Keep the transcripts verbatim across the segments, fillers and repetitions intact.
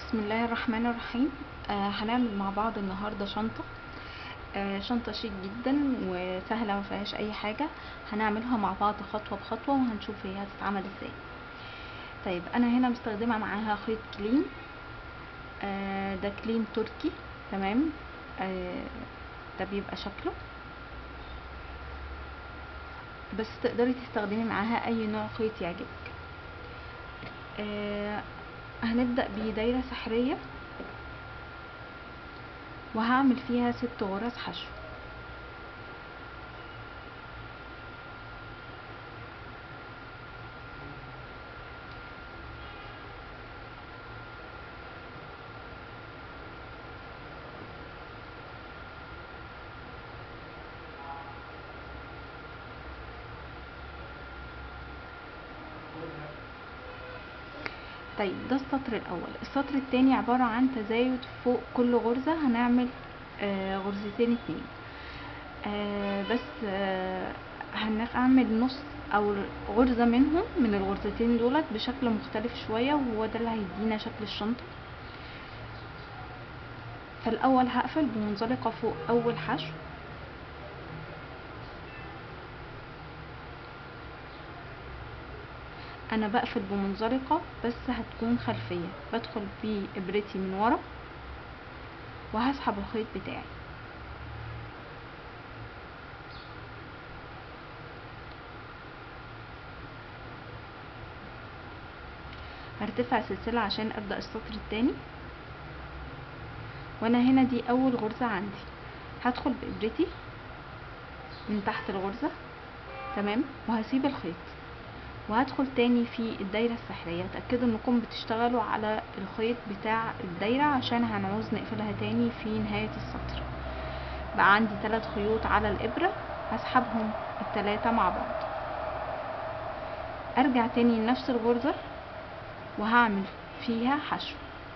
بسم الله الرحمن الرحيم. آه هنعمل مع بعض النهارده شنطه آه شنطه شيك جدا وسهله ما فيهاش اي حاجه. هنعملها مع بعض خطوه بخطوه وهنشوف هي هتتعمل ازاي. طيب انا هنا مستخدمه معاها خيط كليم. آه ده كليم تركي. تمام. آه ده بيبقى شكله، بس تقدري تستخدمي معاها اي نوع خيط يعجبك. آه هنبدأ بدايرة سحرية وهعمل فيها ست غرز حشو. طيب ده السطر الاول. السطر التاني عبارة عن تزايد فوق كل غرزة، هنعمل آه غرزتين اتنين. آه بس آه هنعمل نص او غرزة منهم من الغرزتين دولت بشكل مختلف شوية، وهو ده اللي هيدينا شكل الشنطة. فالاول هقفل بمنزلقة فوق اول حشو، انا بقفل بمنزلقة بس هتكون خلفية. بدخل بابرتي من ورا وهسحب الخيط بتاعي. هرتفع سلسلة عشان ابدأ السطر التاني، وانا هنا دي اول غرزة عندي. هدخل بابرتي من تحت الغرزة، تمام، وهسيب الخيط وهدخل تاني في الدايرة السحرية. تأكدوا انكم بتشتغلوا على الخيط بتاع الدايرة عشان هنعوز نقفلها تاني في نهاية السطر. بقى عندي ثلاث خيوط على الابرة، هسحبهم التلاتة مع بعض. ارجع تاني لنفس الغرزة وهعمل فيها حشو.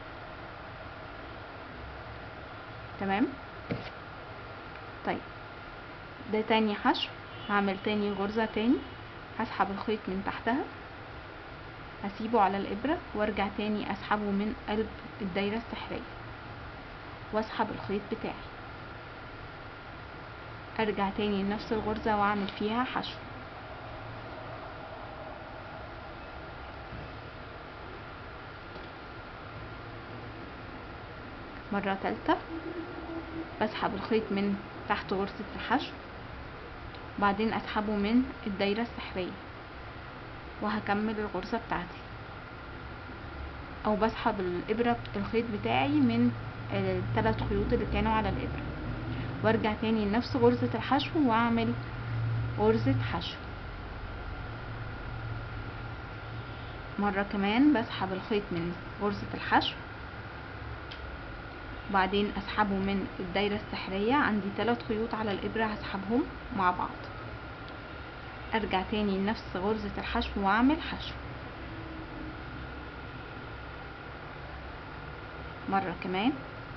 تمام. طيب ده تاني حشو، هعمل تاني غرزة تاني، هسحب الخيط من تحتها، هسيبه على الابرة وارجع تاني اسحبه من قلب الدايرة السحرية واسحب الخيط بتاعي. ارجع تاني لنفس الغرزة واعمل فيها حشو. مرة تالتة بسحب الخيط من تحت غرزة الحشو، بعدين اسحبه من الدايرة السحرية وهكمل الغرزة بتاعتي، او بسحب الابرة الخيط بتاعي من الثلاث خيوط اللي كانوا على الابرة وارجع تاني لنفس غرزة الحشو واعمل غرزة حشو. مرة كمان بسحب الخيط من غرزة الحشو، بعدين اسحبه من الدايرة السحرية. عندي ثلاث خيوط على الابرة هسحبهم مع بعض، ارجع تاني لنفس غرزة الحشو واعمل حشو. مرة كمان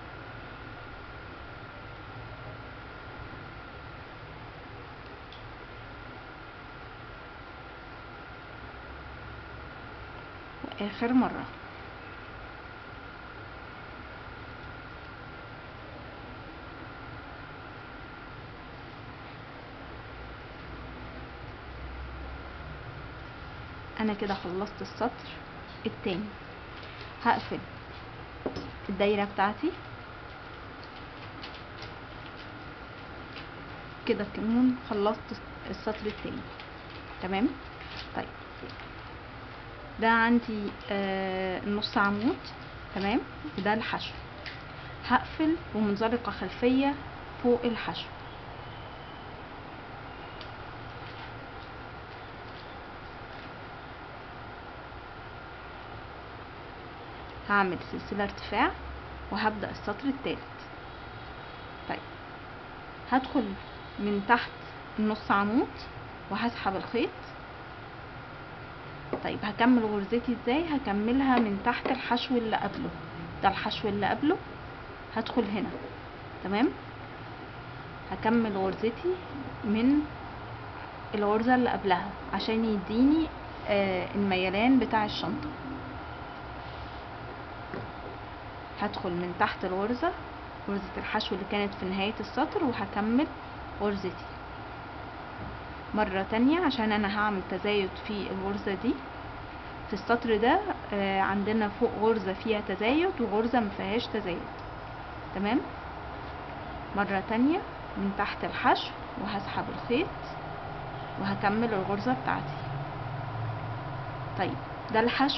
واخر مرة. انا كده خلصت السطر التاني. هقفل الدايرة بتاعتي كده، كمان خلصت السطر التاني. تمام. طيب ده عندي آه النص عمود، تمام، وده الحشو. هقفل بمنزلقة خلفية فوق الحشو. هعمل سلسلة ارتفاع وهبدأ السطر التالت. طيب هدخل من تحت النص عمود وهسحب الخيط. طيب هكمل غرزتي ازاي؟ هكملها من تحت الحشو اللي قبله. ده الحشو اللي قبله، هدخل هنا، تمام، هكمل غرزتي من الغرزة اللي قبلها عشان يديني آه الميلان بتاع الشنطة. هدخل من تحت الغرزة، غرزة الحشو اللي كانت في نهاية السطر، وهكمل غرزتي مرة تانية عشان انا هعمل تزايد في الغرزة دي. في السطر ده آه عندنا فوق غرزة فيها تزايد وغرزة مفيهاش تزايد. تمام. مرة تانية من تحت الحشو وهسحب الخيط وهكمل الغرزة بتاعتي. طيب ده الحشو،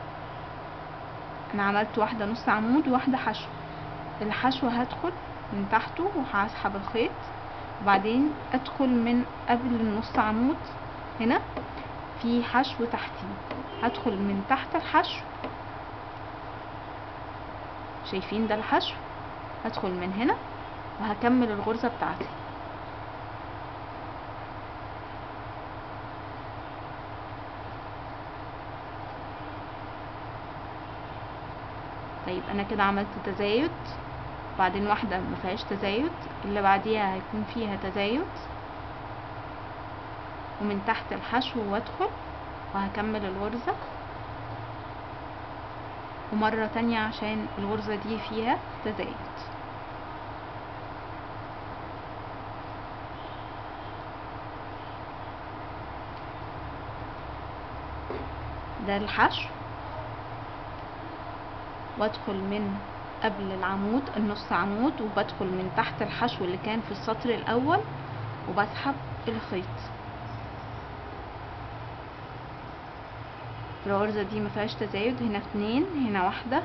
انا عملت واحدة نص عمود وواحدة حشو. الحشو هدخل من تحته وهسحب الخيط، وبعدين ادخل من قبل النص عمود هنا في حشو تحتيه، هدخل من تحت الحشو، شايفين ده الحشو، هدخل من هنا وهكمل الغرزة بتاعتي. طيب انا كده عملت تزايد، بعدين واحدة مفيهاش تزايد، اللي بعديها هيكون فيها تزايد، ومن تحت الحشو وادخل وهكمل الغرزة، ومرة تانية عشان الغرزة دي فيها تزايد. ده الحشو، وادخل من قبل العمود النص عمود، وبدخل من تحت الحشو اللي كان في السطر الاول وبسحب الخيط. الغرزة دي مفيهاش تزايد، هنا اتنين، هنا واحدة،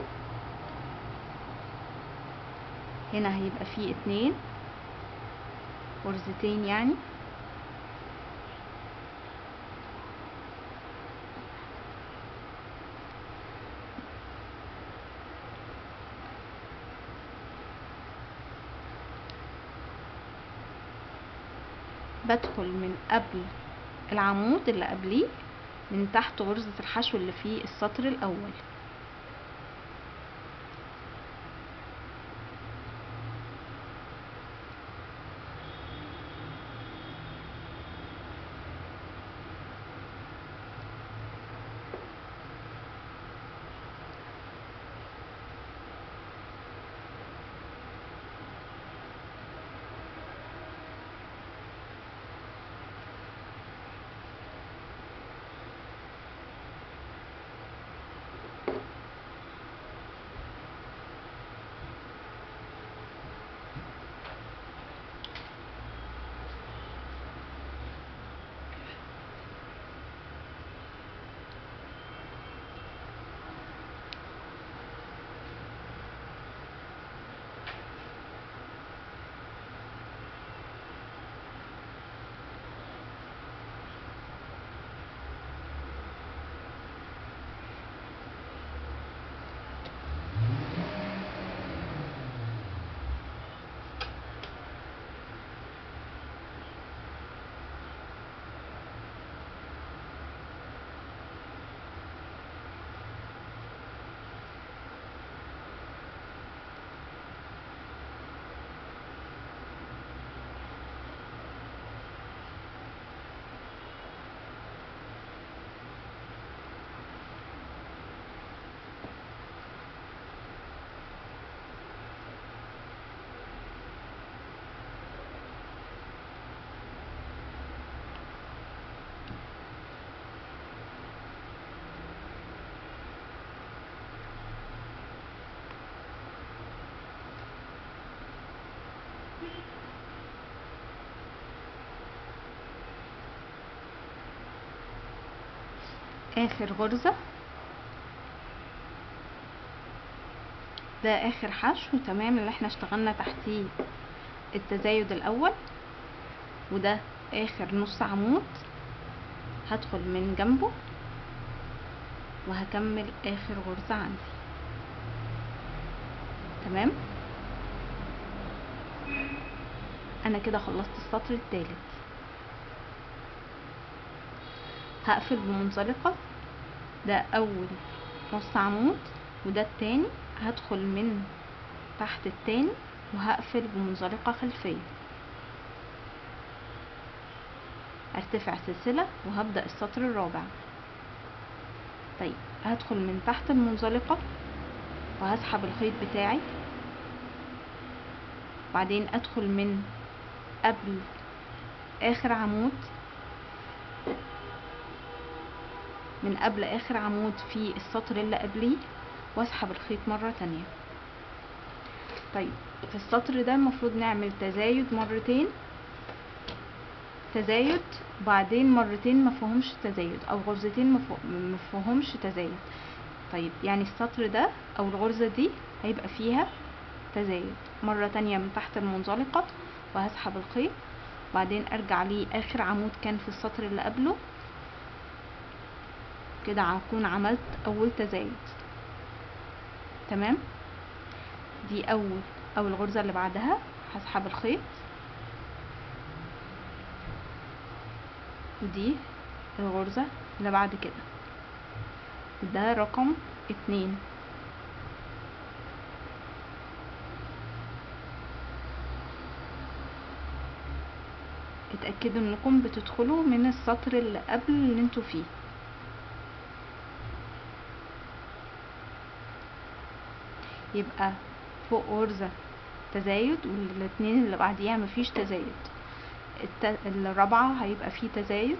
هنا هيبقى فيه اتنين غرزتين يعني. بدخل من قبل العمود اللي قبليه من تحت غرزة الحشو اللي في السطر الاول. اخر غرزة، ده اخر حشو تمام اللي احنا اشتغلنا تحتيه التزايد الاول، وده اخر نص عمود هدخل من جنبه وهكمل اخر غرزة عندي. تمام. انا كده خلصت السطر الثالث. هقفل بمنزلقة، ده اول نص عمود وده التاني، هدخل من تحت التاني وهقفل بمنزلقة خلفية، ارتفع سلسلة وهبدأ السطر الرابع. طيب هدخل من تحت المنزلقة وهسحب الخيط بتاعي، بعدين ادخل من قبل اخر عمود من قبل اخر عمود في السطر اللي قبليه واسحب الخيط مرة تانية. طيب في السطر ده المفروض نعمل تزايد مرتين، تزايد بعدين مرتين مفهومش تزايد، او غرزتين مفهومش تزايد. طيب يعني السطر ده او الغرزة دي هيبقى فيها تزايد مرة تانية من تحت المنزلقة، وهسحب الخيط، بعدين ارجع ليه اخر عمود كان في السطر اللي قبله، كده هكون عملت اول تزايد. تمام، دي اول او الغرزة اللي بعدها هسحب الخيط، ودي الغرزة اللي بعد كده. ده رقم اتنين. اتأكدوا انكم بتدخلوا من السطر اللي قبل اللي انتوا فيه. يبقى فوق غرزة تزايد، والاتنين اللي بعديها مفيش تزايد. الت... الرابعة هيبقى فيه تزايد،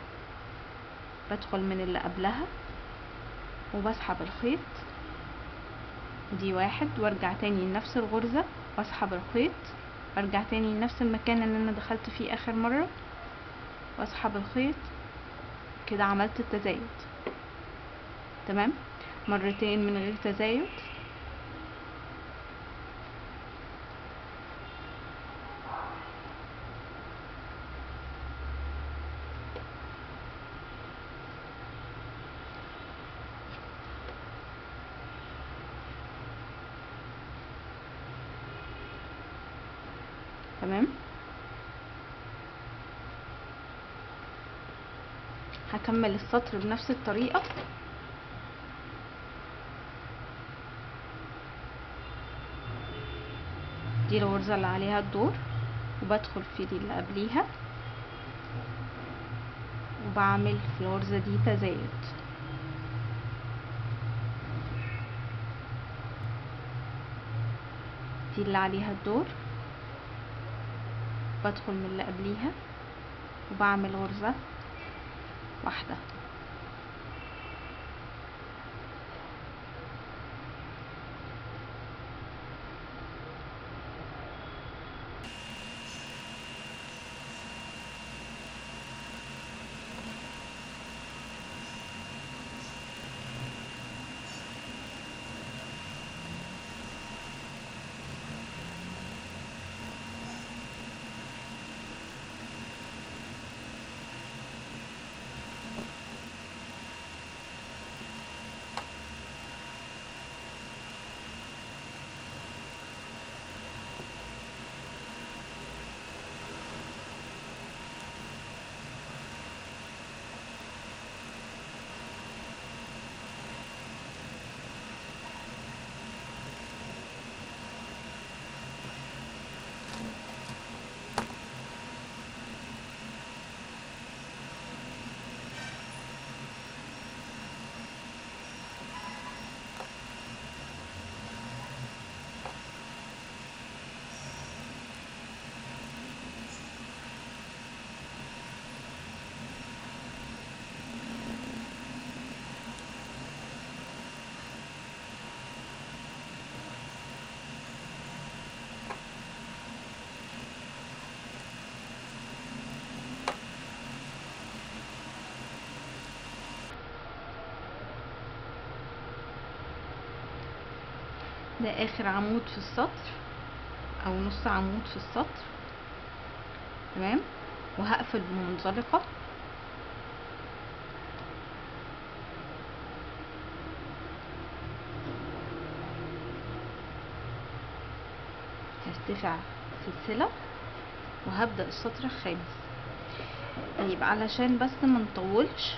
بدخل من اللي قبلها وبسحب الخيط، دي واحد، وارجع تاني لنفس الغرزة واسحب الخيط، ارجع تاني لنفس المكان اللي انا دخلت فيه اخر مرة واسحب الخيط، كده عملت التزايد. تمام، مرتين من غير تزايد، تمام. هكمل السطر بنفس الطريقة، دي الغرزة اللي عليها الدور، وبدخل في دي اللي قبليها وبعمل في الغرزة دي تزايد. دي اللي عليها الدور، بدخل من اللي قبليها وبعمل غرزة واحدة. ده اخر عمود في السطر او نص عمود في السطر. تمام، وهقفل بمنزلقة. هرتفع سلسلة وهبدأ السطر الخامس. طيب علشان بس ما نطولش،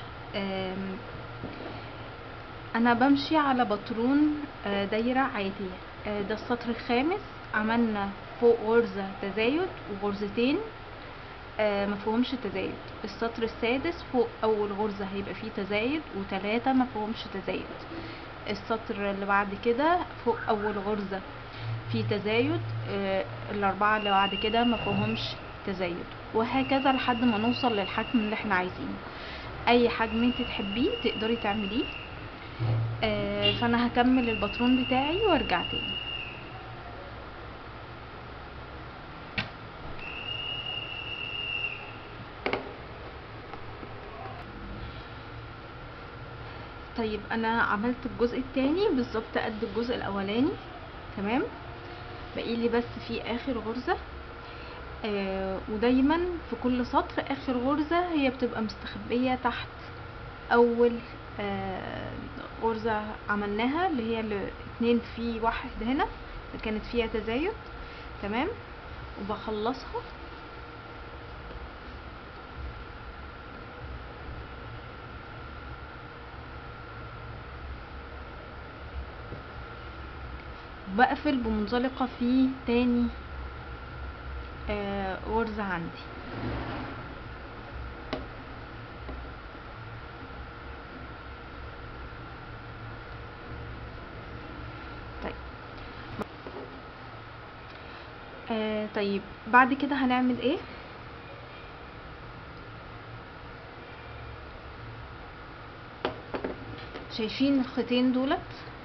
انا بمشي على باترون دايرة عادية. ده السطر الخامس، عملنا فوق غرزة تزايد وغرزتين آه مفهومش تزايد. السطر السادس فوق اول غرزة هيبقى فيه تزايد وتلاتة مفهومش تزايد. السطر اللي بعد كده فوق اول غرزة فيه تزايد، آه الاربعة اللي بعد كده مفهومش تزايد، وهكذا لحد ما نوصل للحجم اللي احنا عايزينه. اي حجم انت تحبيه تقدري تعمليه. آه فانا هكمل الباترون بتاعي وارجع تاني. طيب انا عملت الجزء التاني بالظبط قد الجزء الاولاني، تمام. بقيلي بس في اخر غرزة، آه ودايما في كل سطر اخر غرزة هي بتبقى مستخبية تحت اول آه غرزة عملناها، اللي هي الاتنين في واحد هنا اللي كانت فيها تزايد، تمام. وبخلصها بقفل بمنزلقة في تاني آه غرزة عندي. طيب آه طيب بعد كده هنعمل ايه؟ شايفين الخيطين دولت؟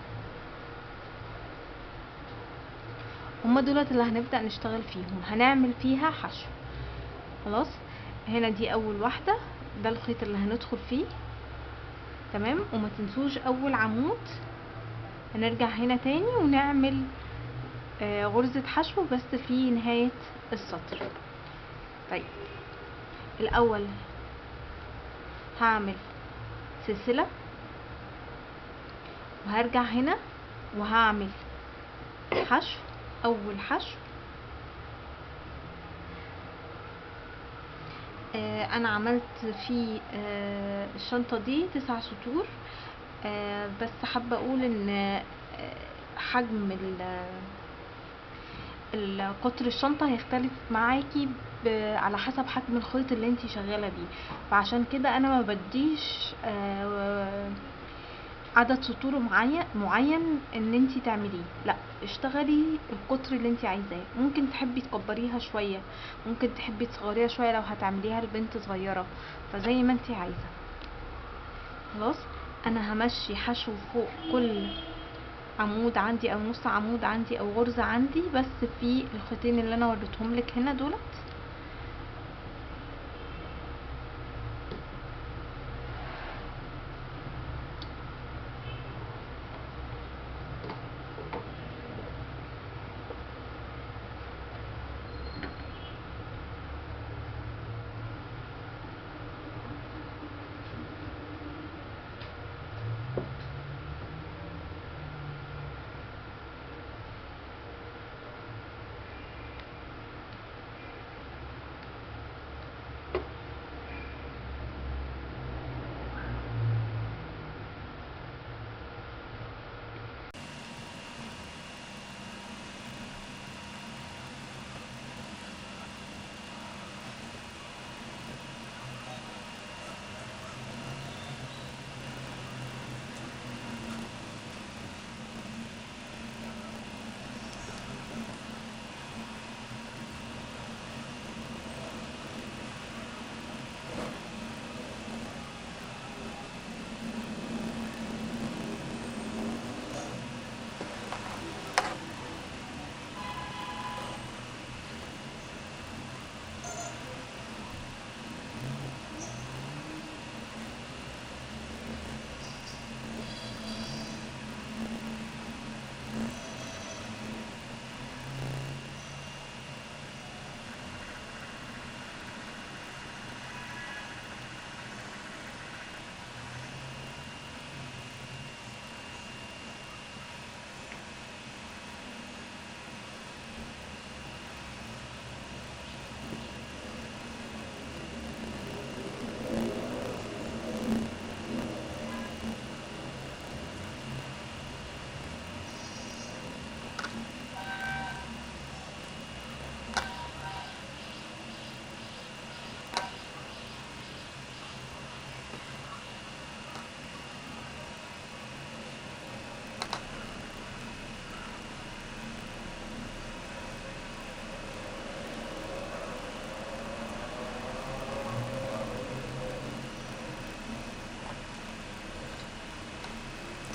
هما دولت اللي هنبدأ نشتغل فيهم، هنعمل فيها حشو. خلاص، هنا دي اول واحدة، ده الخيط اللي هندخل فيه، تمام. وما تنسوش اول عمود هنرجع هنا تاني ونعمل آه غرزة حشو بس في نهاية السطر. طيب الاول هعمل سلسلة وهرجع هنا وهعمل حشو، اول حشو. آه انا عملت في آه الشنطة دي تسع سطور، آه بس حابة اقول ان آه حجم القطر الشنطة هيختلف معاكي على حسب حجم الخيط اللي انتي شغالة بيه، فعشان كده انا ما بديش آه عدد سطور معين معين ان انتي تعمليه، لا، اشتغلي القطر اللي انتي عايزاه. ممكن تحبي تكبريها شوية، ممكن تحبي تصغريها شوية لو هتعمليها لبنت صغيرة، فزي ما انتي عايزة. خلاص، انا همشي حشو فوق كل عمود عندي او نص عمود عندي او غرزة عندي، بس في الخيطين اللي انا وريتهم لك هنا دولت.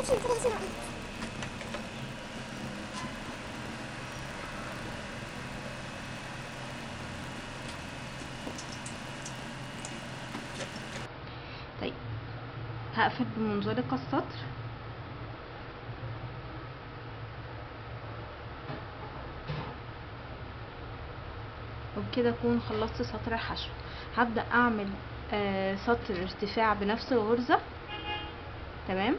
طيب هقفل بمنزلقة السطر وبكده اكون خلصت سطر الحشو. هبدأ اعمل آه سطر ارتفاع بنفس الغرزة. تمام،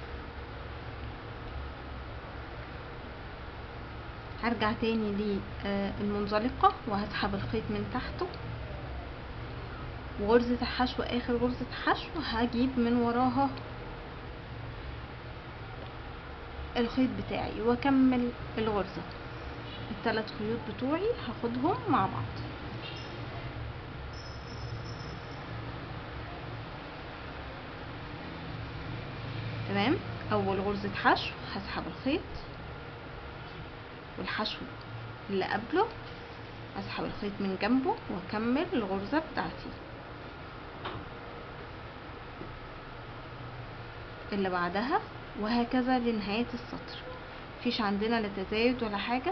هرجع تاني للمنزلقة وهسحب الخيط من تحته، وغرزة الحشو اخر غرزة حشو هجيب من وراها الخيط بتاعي واكمل الغرزة. الثلاث خيوط بتوعي هاخدهم مع بعض. تمام، اول غرزة حشو هسحب الخيط والحشو اللي قبله اسحب الخيط من جنبه واكمل الغرزة بتاعتي. اللي بعدها وهكذا لنهاية السطر. مفيش عندنا لا تزايد ولا حاجة.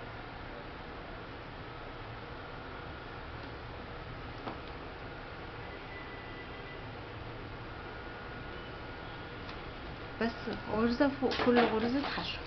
بس غرزة فوق كل غرزة حشو.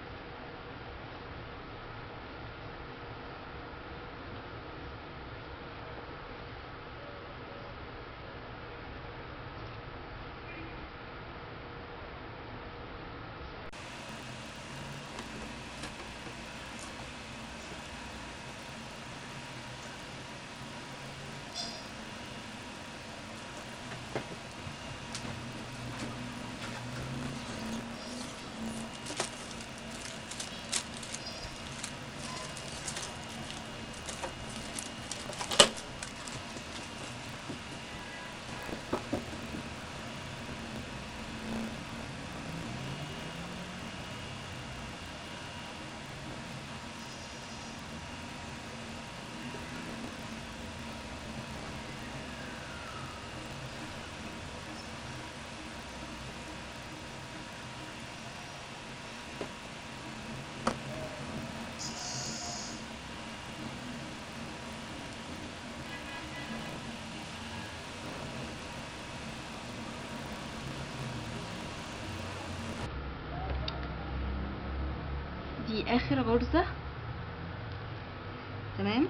دي اخر غرزة. تمام،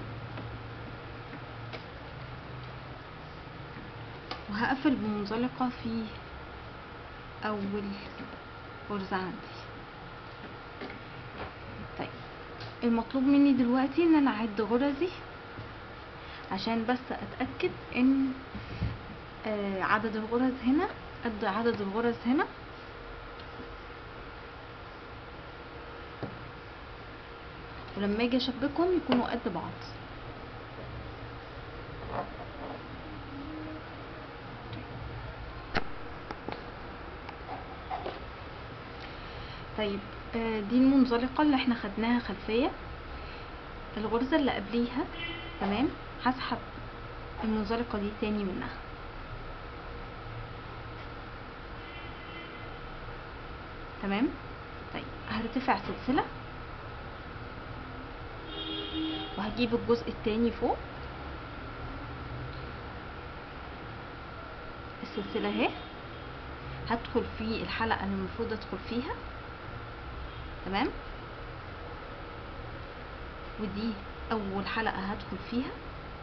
وهقفل بمنزلقة في اول غرزة عندي. طيب المطلوب مني دلوقتي ان انا اعد غرزي عشان بس اتأكد ان آه عدد الغرز هنا قد عدد الغرز هنا. ولما اجي اشبكهم يكونوا قد بعض. طيب آه دي المنزلقة اللي احنا خدناها خلفية. الغرزة اللي قبليها تمام هسحب المنزلقة دي تاني منها. تمام، طيب هرتفع سلسلة وهجيب الجزء التاني فوق السلسلة اهي، هدخل في الحلقة اللي المفروض ادخل فيها. تمام، ودي اول حلقة هدخل فيها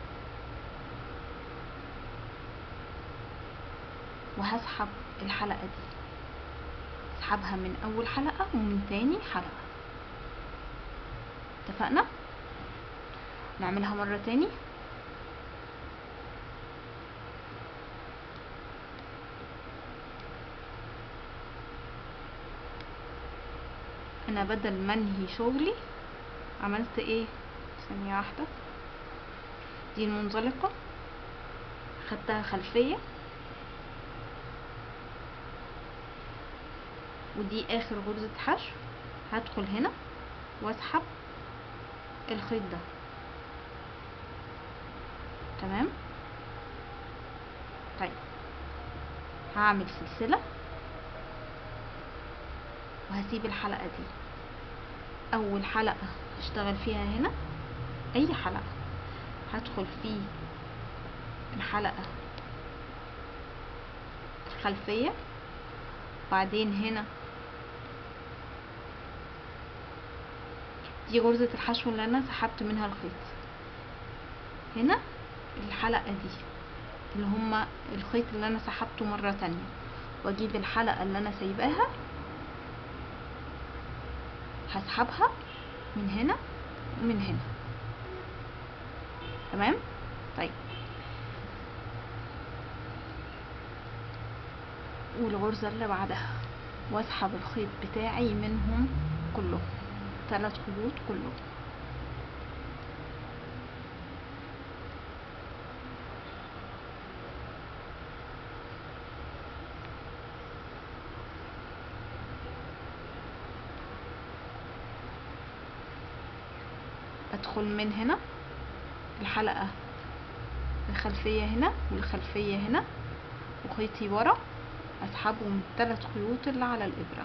وهسحب الحلقة دي، اسحبها من اول حلقة ومن تاني حلقة. اتفقنا؟ نعملها مرة تاني. انا بدل ما انهي شغلي عملت ايه؟ ثانية واحدة. دي المنزلقة خدتها خلفية، ودي اخر غرزة حشو. هدخل هنا واسحب الخيط ده. تمام، طيب هعمل سلسلة وهسيب الحلقة دي. اول حلقة هشتغل فيها هنا، اي حلقة هدخل في الحلقة الخلفية، بعدين هنا دي غرزة الحشو اللي انا سحبت منها الخيط. هنا الحلقة دي اللي هما الخيط اللي انا سحبته مرة تانية، واجيب الحلقة اللي انا سايباها هسحبها من هنا ومن هنا. تمام. طيب والغرزة اللي بعدها واسحب الخيط بتاعي منهم كلهم، ثلاث خيوط كلهم. ادخل من هنا الحلقة الخلفية هنا والخلفية هنا وخيطي ورا، اسحبهم الثلاث خيوط اللي على الابرة،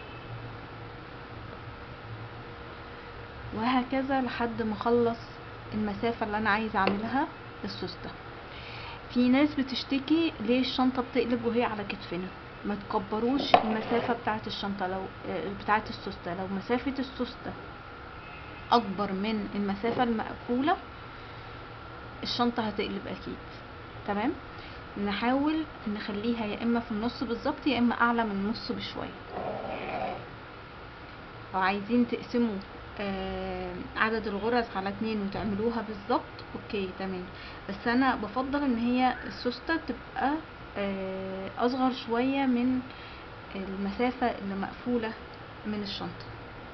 وهكذا لحد ما اخلص المسافة اللي انا عايزة اعملها للسوستة. في ناس بتشتكي ليه الشنطة بتقلب وهي على كتفنا. ما تكبروش المسافة بتاعة الشنطة لو بتاعة السوستة. لو مسافة السوستة اكبر من المسافة المقفولة الشنطة هتقلب اكيد. تمام. نحاول نخليها يا اما في النص بالظبط يا اما اعلى من النص بشوية. لو عايزين تقسموا آه عدد الغرز على اتنين وتعملوها بالظبط اوكي تمام، بس انا بفضل ان هي السوستة تبقى آه اصغر شوية من المسافة اللي مقفولة من الشنطة.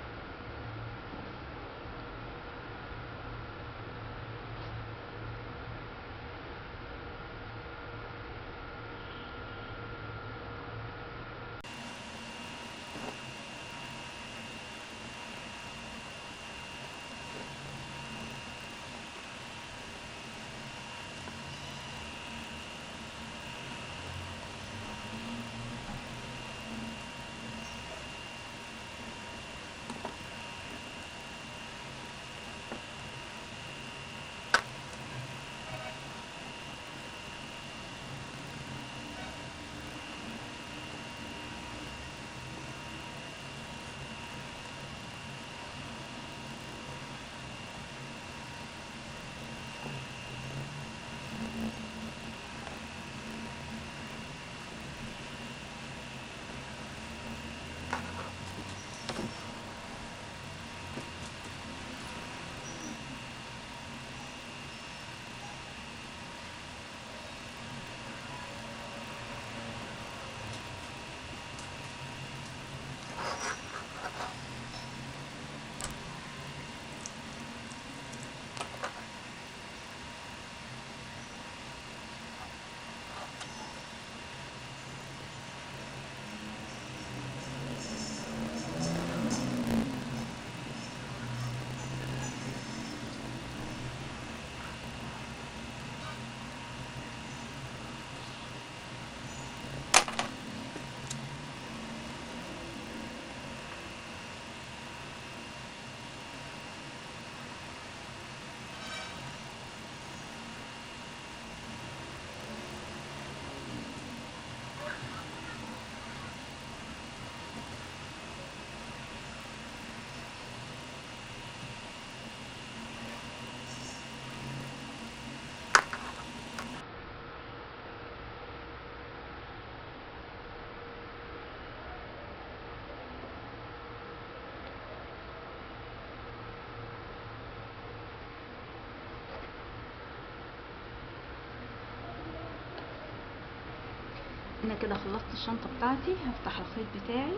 انا كده خلصت الشنطة بتاعتي. هفتح الخيط بتاعي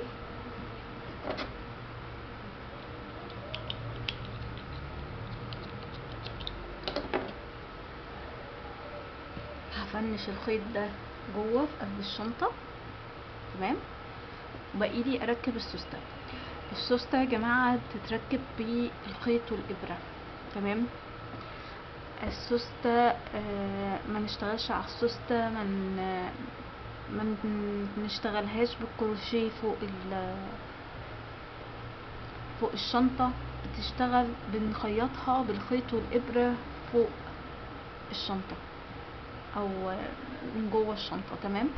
هفنش الخيط ده جوه في قلب الشنطة. تمام. وبقي لي اركب السوستة. السوستة يا جماعة بتتركب بالخيط والابرة. تمام. السوستة آه ما نشتغلش على السوستة من ما نشتغلهاش بالكروشيه فوق فوق الشنطة بتشتغل، بنخيطها بالخيط والإبرة فوق الشنطة او من جوه الشنطة. تمام.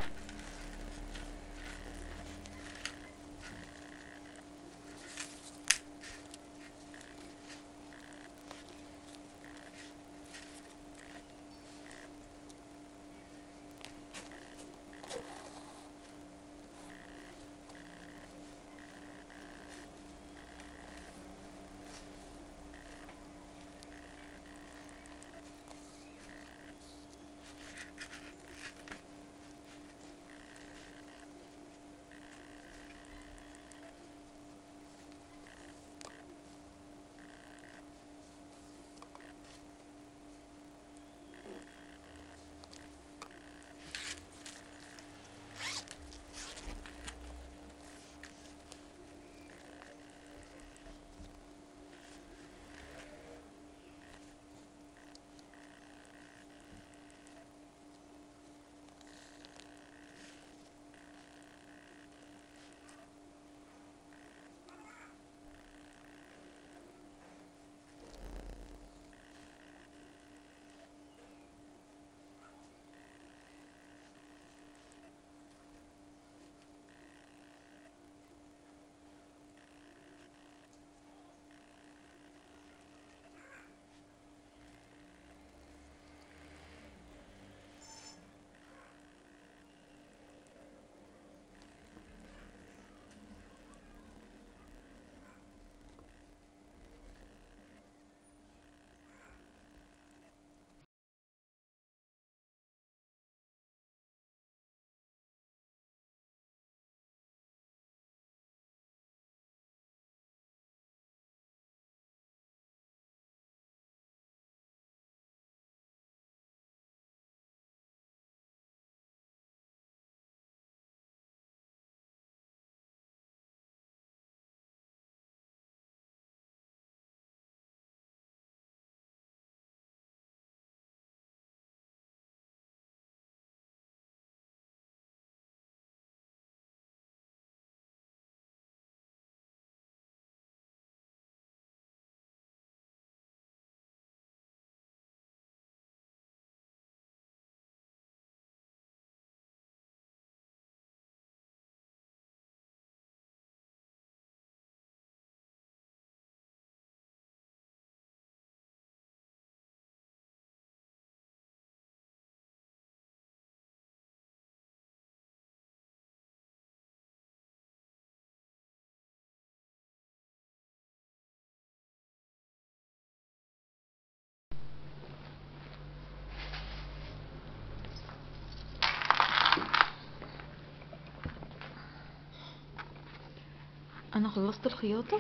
انا خلصت الخياطة،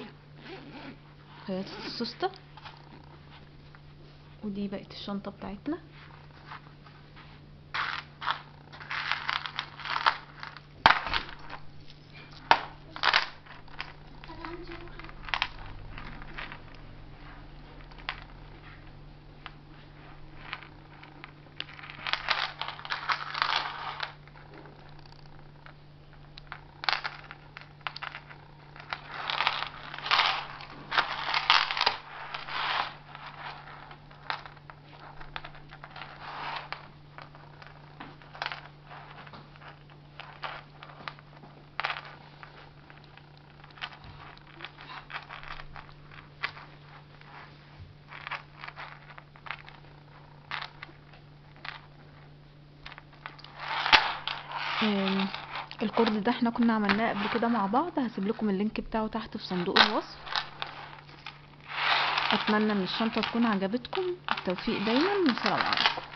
خياطة السوستة، ودي بقت الشنطة بتاعتنا. آم، الكورد ده احنا كنا عملناه قبل كده مع بعض، هسيب لكم اللينك بتاعه تحت في صندوق الوصف. اتمنى ان الشنطة تكون عجبتكم، التوفيق دايما، والسلام عليكم.